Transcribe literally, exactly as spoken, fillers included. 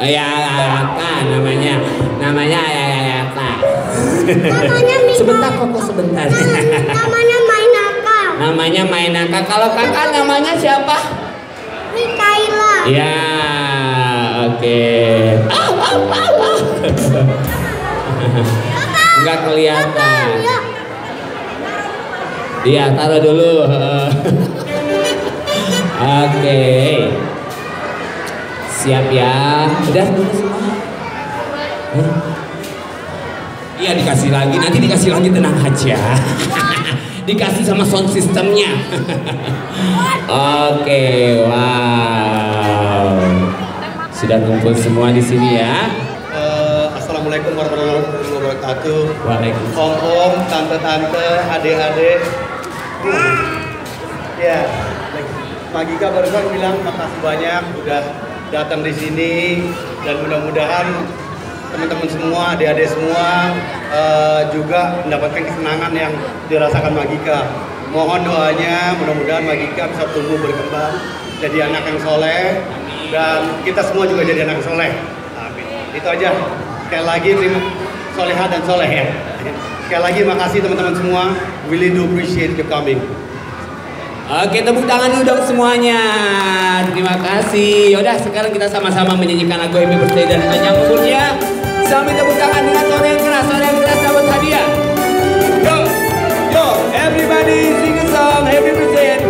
Ya, Kak namanya. Namanya ya ya ya Kak. Namanya Mika. Sebentar kok sebentar. Namanya Mainaka. Namanya Mainaka. Kalau Kakak namanya siapa? Mikaela. Ya, oke. Ah, ah, ah, ah. Enggak kelihatan. Iya, taruh dulu. Oke. Siap ya. Udah dulu semua. Iya dikasih lagi, nanti dikasih lagi, tenang aja. Dikasih sama sound systemnya. Oke, wow. Sudah kumpul semua di sini ya. Uh, Assalamualaikum warahmatullahi wabarakatuh. Waalaikumsalam. Om-om, tante-tante, adik-adik. Ya, Magika barusan bilang makasih banyak udah datang di sini dan mudah-mudahan teman-teman semua, adik-adik semua uh, juga mendapatkan kesenangan yang dirasakan Magika. Mohon doanya, mudah-mudahan Magika bisa tumbuh berkembang jadi anak yang soleh dan kita semua juga jadi anak soleh. Amin. Itu aja. Sekali lagi terima soleha dan soleh ya. Sekali lagi makasih teman-teman semua. Really do appreciate you coming. Oke, tepuk tangan dulu dong semuanya. Terima kasih. Yaudah, sekarang kita sama-sama menyanyikan lagu Happy Birthday dan panjang umurnya. Sambil tepuk tangan dengan suara yang keras, suara yang keras dapat hadiah. Yo, yo, everybody sing a song Happy Birthday.